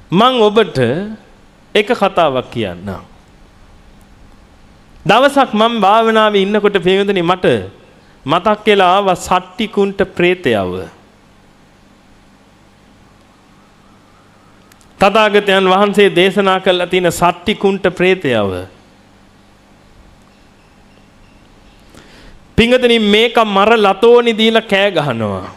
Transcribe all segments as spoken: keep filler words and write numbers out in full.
මං ඔබට එක කතාවක් කියන්නම්. දවසක් මම භාවනාවේ ඉන්නකොට පින්වතුනි මට මතක් වෙලා ආව සට්ටිකුන්ට ප්‍රේතයව. තථාගතයන් වහන්සේ දේශනා කළා තියෙන සට්ටිකුන්ට ප්‍රේතයව. පින්වතුනි මේක මර ලතෝනි දීලා කෑ ගහනවා.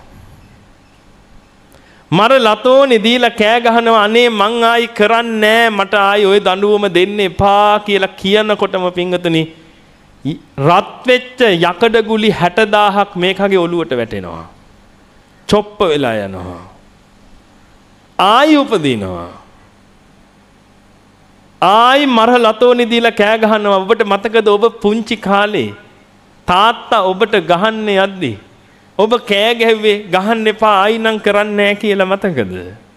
මර ලතෝනි දීලා කෑ ගහනවා අනේ මං ආයි කරන්නේ නෑ මට ආයි ওই දඬුවම දෙන්න එපා කියලා කියනකොටම පින්වතුනි රත් වෙච්ච යකඩ ගුලි හැට දාහක් මේකගේ ඔළුවට වැටෙනවා. චොප්ප වෙලා යනවා. ආයි උපදිනවා. ආයි මර ලතෝනි දීලා කෑ ගහනවා. ඔබට මතකද ඔබ පුංචි කාලේ තාත්තා ඔබට ගහන්න යද්දි ඔබ කෑ ගැහුවේ ගහන්න එපා ආයි නම් කරන්නේ නැහැ කියලා මතකද?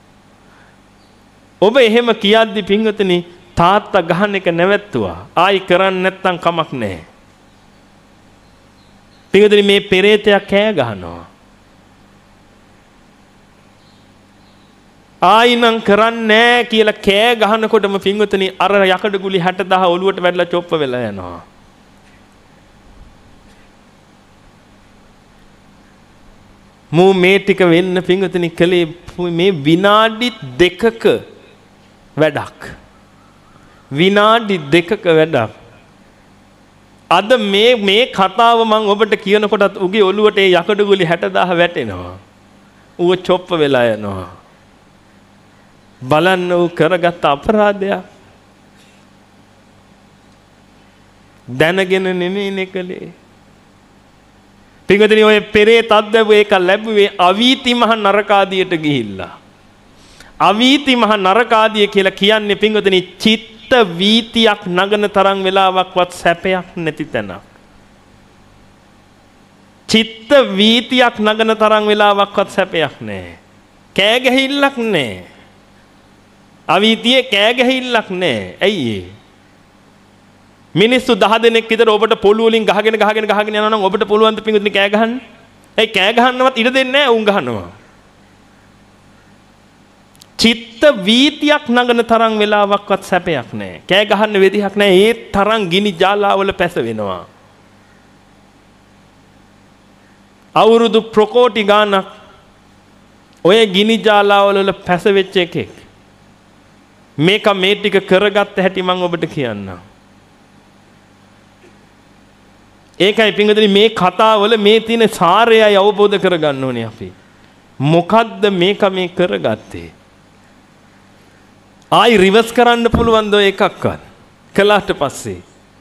ඔබ එහෙම කියද්දි පින්වතුනි තාත්තා ගහන්න එක නැවැත්තුවා. ආයි කරන්නේ නැත්තම් කමක් නැහැ. පින්වතුනි මේ පෙරේතයා කෑ ගහනවා. ආයි නම් කරන්නේ නැහැ කියලා කෑ ගහනකොටම පින්වතුනි අර යකඩ ගුලි හැට දහ ඔලුවට වැටලා චොප්ප වෙලා යනවා. මූ මේ ටික වෙන්න පින්වතුනි කලේ මේ විනාඩි දෙකක වැඩක්. විනාඩි දෙකක වැඩක්. අද මේ මේ කතාව මම ඔබට කියනකොටත් උගේ ඔළුවට ඒ යකඩ ගුලි හැට දහ වැටෙනවා. ඌව චොප්ප වෙලා යනවා. බලන්න ඌ කරගත් අපරාධයක්. දැනගෙන නෙමෙයිනේ කලේ. පින්වතුනි ඔය පෙරේත අද්දව එක ලැබුවේ අවීති මහ නරකාදියට ගිහිල්ලා. අවීති මහ නරකාදිය කියලා කියන්නේ පින්වතුනි චිත්ත වීතියක් නගන තරම් වෙලාවක්වත් සැපයක් නැති තැනක්. චිත්ත වීතියක් නගන තරම් වෙලාවක්වත් සැපයක් නැහැ. කෑ ගැහිල්ලක් නැහැ. අවීතියේ කෑ ගැහිල්ලක් නැහැ. ඇයි ඒ? මිනිස්සු දහ දෙනෙක් විතර ඔබට පොළු වලින් ගහගෙන ගහගෙන ගහගෙන යනවා නම් ඔබට පුළුවන් ද පින්වතුනි කෑ ගහන්න? ඒ කෑ ගහන්නවත් ඉඩ දෙන්නේ නැහැ උන් ගහනවා. චිත්ත වීතියක් නගන තරම් වෙලාවක්වත් සැපයක් නැහැ. කෑ ගහන්න වෙදිහක් නැහැ. ඒ තරම් ගිනි ජාලාවල පැස වෙනවා. අවුරුදු ප්‍රකෝටි ගානක් ඔය ගිනි ජාලාවල පැස වෙච්ච එකෙක් මේක මේ ටික කරගත්ත හැටි මම ඔබට කියන්නම්. ඒකයි පින්වතුනි මේ කතාවල මේ තියෙන සාරයයි අවබෝධ කරගන්න ඕනේ අපි. මොකද්ද මේක මේ කරගත්තේ? ආයි රිවර්ස් කරන්න පුළුවන් ද එකක්වත් කළාට පස්සේ.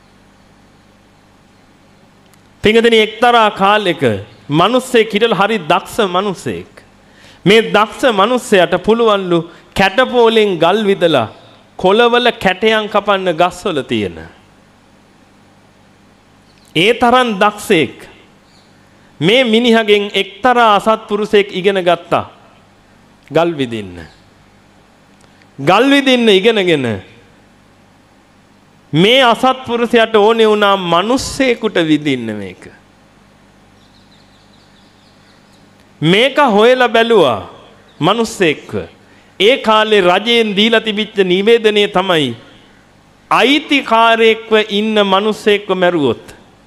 පින්වතුනි එක්තරා කාලෙක මිනිස්සෙක් හිටලා හරි දක්ෂ මිනිසෙක්. මේ දක්ෂ මිනිසයාට පුළුවන්ලු කැටපෝලෙන් ගල් විදලා කොළවල කැටයන් කපන්න ගස්වල තියෙන. ඒ තරම් දක්ෂෙක් මේ මිනිහගෙන් එක්තරා අසත්පුරුෂයෙක් ඉගෙන ගත්තා ගල් විදින්න. ගල් විදින්න ඉගෙනගෙන මේ අසත්පුරුෂයාට ඕනේ වුණා මිනිස්සෙකුට විදින්න මේක. මේක හොයලා බැලුවා මිනිස්සෙක්ව. ඒ කාලේ රජයෙන් දීලා තිබිච්ච නිවේදනය තමයි අයිතිකාරයෙක්ව ඉන්න මිනිස්සෙක්ව මැරුවොත්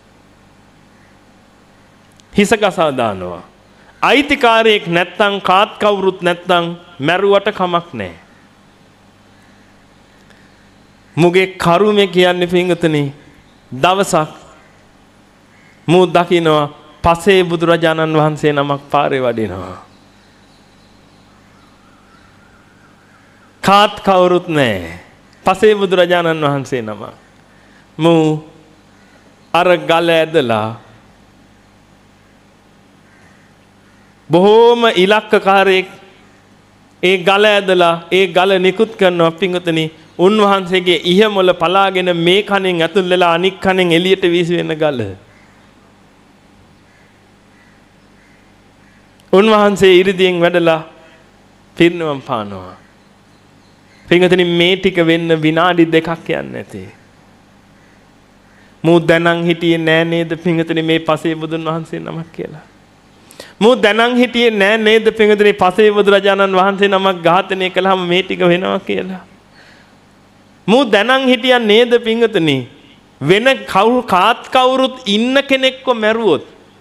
හිස ගසා දානවා. අයිතිකාරයෙක් නැත්තම් කාත් කවුරුත් නැත්තම් මැරුවට කමක් නැහැ. මුගේ කරුමේ කියන්නේ පින්වතුනි දවසක් මූ දකින්නවා පසේ බුදුරජාණන් වහන්සේ නමක් පාරේ වඩිනවා. කාත් කවුරුත් නැහැ. පසේ බුදුරජාණන් වහන්සේ නම. මූ අර ගල ඇදලා බොහෝම ඉලක්කකාරයෙක් ඒ ගල ඇදලා ඒ ගල නිකුත් කරනවා පින්වතුනි. උන්වහන්සේගේ ඉහමොල පලාගෙන මේ කණෙන් ඇතුල් වෙලා අනික් කණෙන් එළියට වීසි වෙන ගල. උන්වහන්සේ ඉරිදියෙන් වැඩලා පිරිනවම් පානවා. පින්වතුනි මේ ටික වෙන්න විනාඩි දෙකක් යන්නේ නැති. මූ දැනන් හිටියේ නෑ නේද පින්වතුනි මේ පසේ බුදුන් වහන්සේ නමක් කියලා. මූ දැනන් හිටියේ නෑ නේද පින්වතුනි පසේ බුදුරජාණන් වහන්සේ නමක් ඝාතනය කළාම මේ ටික වෙනවා කියලා. මූ දැනන් හිටියා නේද පින්වතුනි වෙන කවුරු කාත් කවුරුත් ඉන්න කෙනෙක්ව මැරුවොත්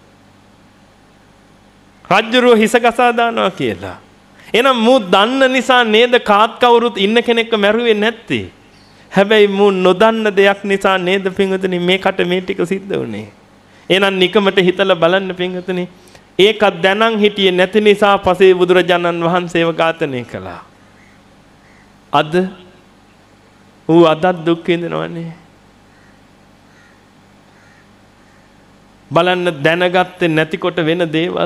රජ්ජුරුව හිස ගසා දානවා කියලා. එහෙනම් මූ දන්න නිසා නේද කාත් කවුරුත් ඉන්න කෙනෙක්ව මැරුවේ නැත්තේ. හැබැයි මූ නොදන්න දෙයක් නිසා නේද පින්වතුනි මේකට මේ ටික සිද්ධ වුනේ. එහෙනම් නිකමට හිතලා බලන්න පින්වතුනි ඒක දැනන් හිටියේ නැති නිසා පසේ බුදුරජාණන් වහන්සේව ඝාතනය කළා. අද ඌ අදත් දුක් විඳිනවනේ. බලන්න දැනගත්තේ නැතිකොට වෙන දේවල්.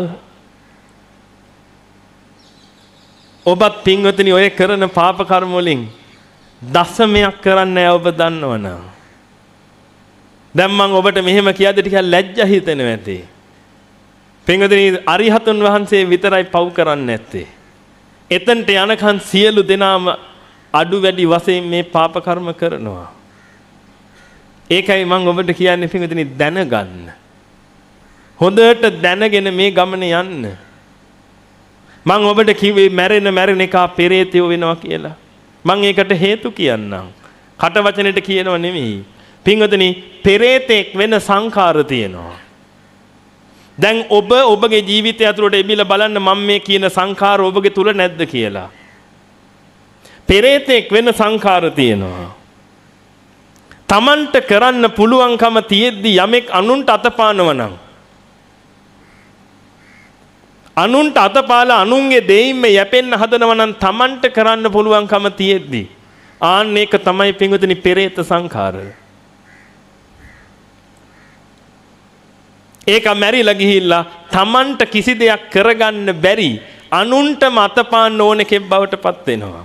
ඔබත් පින්වතුනි ඔය කරන පාප කර්ම වලින් දශමයක් කරන්නේ ඔබ දන්නවනම්. දැන් මම ඔබට මෙහෙම කියද්දි ටිකක් ලැජ්ජා හිතෙනවා ඇති. පින්වතුනි අරිහතුන් වහන්සේ විතරයි පව් කරන්නේ නැත්තේ. එතනට යනකන් සියලු දෙනාම අඩු වැඩි වශයෙන් මේ පාප කර්ම කරනවා. ඒකයි මම ඔබට කියන්නේ පින්වතුනි දැනගන්න. හොඳට දැනගෙන මේ ගමනේ යන්න. මම ඔබට කිව්වේ මැරෙන මැරෙන එක පෙරේතයෝ වෙනවා කියලා. මම ඒකට හේතු කියන්නම්. කට වචනෙට කියනව නෙමෙයි. පින්වතුනි පෙරේතෙක් වෙන සංඛාර තියෙනවා. දැන් ඔබ ඔබගේ ජීවිතය ඇතුළට එබිලා බලන්න මම මේ කියන සංඛාර ඔබගේ තුල නැද්ද කියලා. පෙරේතෙක් වෙන සංඛාර තියෙනවා. Tamanට කරන්න පුළුවන්කම තියෙද්දි යමෙක් අනුන්ට අතපානව නම් අනුන්ට අතපාලා අනුන්ගේ දෙයින්ම යැපෙන්න හදනව නම් Tamanට කරන්න පුළුවන්කම තියෙද්දි ආන්න ඒක තමයි පින්වතුනි පෙරේත සංඛාරය. ඒක මැරිලා ගිහිල්ලා Tamanට කිසි දෙයක් කරගන්න බැරි අනුන්ට මතපාන්න ඕන කෙක් බවට පත් වෙනවා.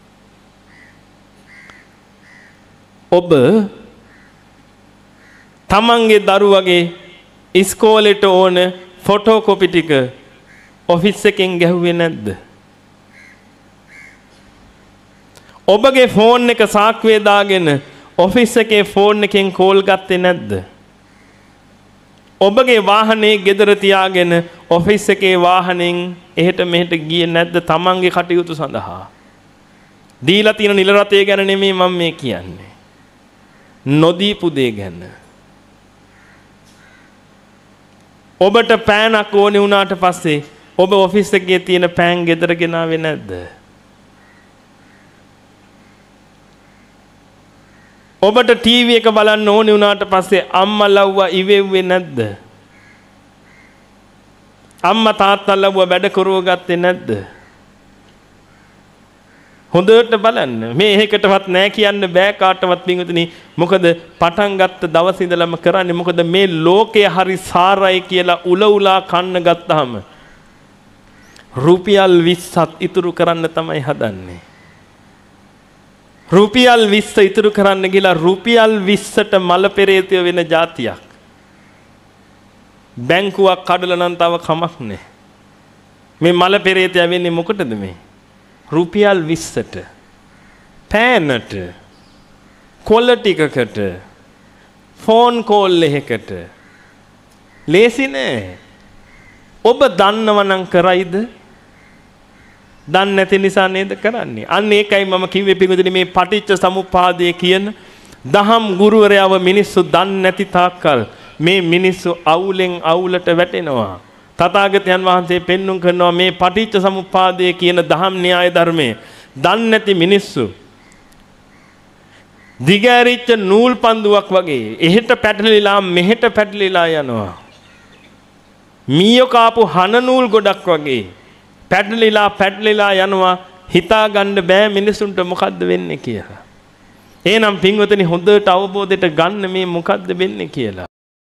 ඔබ තමන්ගේ දරුවගේ ඉස්කෝලේට ඕන ෆොටෝකොපි ටික ඔෆිස් එකෙන් ගැහුවේ නැද්ද? ඔබගේ ෆෝන් එක සාක්කුවේ දාගෙන ඔෆිස් එකේ ෆෝන් එකෙන් කෝල් ගත්තේ නැද්ද? ඔබගේ වාහනේ ගෙදර තියාගෙන ඔෆිස් එකේ වාහනෙන් එහෙට මෙහෙට ගියේ නැද්ද තමන්ගේ කටයුතු සඳහා? දීලා තියෙන නිල රතේ ගැන නෙමෙයි මම මේ කියන්නේ. නොදීපු දේ ගැන. ඔබට පෑනක් ඕනේ වුණාට පස්සේ ඔබ ඔෆිස් එකේ තියෙන පෑන් ගෙදර ගෙනාවේ නැද්ද? ඔබට ටීවී එක බලන්න ඕනේ වුණාට පස්සේ අම්මා ලව්වා ඉවෙව්වේ නැද්ද? අම්මා තාත්තා ලව්වා වැඩ කරව ගත්තේ නැද්ද? හොඳට බලන්න. මේ එකකටවත් නෑ කියන්න බෑ කාටවත් පින්වතුනි. මොකද පටන් ගත්ත දවස් ඉඳලම කරන්නේ මොකද මේ ලෝකය හරි සාරයි කියලා උල උලා කන්න ගත්තාම රුපියල් විස්සක් ඉතුරු කරන්න තමයි හදන්නේ. රුපියල් විස්ස ඉතුරු කරන්න ගිහලා රුපියල් විස්සට මල පෙරේතය වෙන જાතියක්. බැංකුවක් කඩලා නම් තව කමක් නෑ. මේ මල පෙරේතය වෙන්නේ මොකටද මේ? රුපියල් විස්සට පෑනට කොල්ල ටිකකට ෆෝන් කෝල් එකකට ලේසි නෑ. ඔබ දන්නව නම් කරයිද? දන්නේ නැති නිසා නේද කරන්නේ. අන්න ඒකයි මම කිව්වේ පිටුදින මේ පටිච්ච සමුප්පාදය කියන දහම් ගුරුවරයව මිනිස්සු දන්නේ නැති තාක්කල් මේ මිනිස්සු අවුලෙන් අවුලට වැටෙනවා. තථාගතයන් වහන්සේ පෙන්눔 කරනවා මේ පටිච්ච සමුප්පාදය කියන දහම් න්‍යාය ධර්මයේ දන්නේ නැති මිනිස්සු දිගෑරිච්ච නූල් පන්දුවක් වගේ එහෙට පැටලිලා මෙහෙට පැටලිලා යනවා. මීයෝ කාපු හන නූල් ගොඩක් වගේ පැටලිලා පැටලිලා යනවා. හිතා ගන්න බෑ මිනිසුන්ට මොකද්ද වෙන්නේ කියලා. එහෙනම් පින්වතුනි හොඳට අවබෝධයට ගන්න මේ මොකද්ද වෙන්නේ කියලා.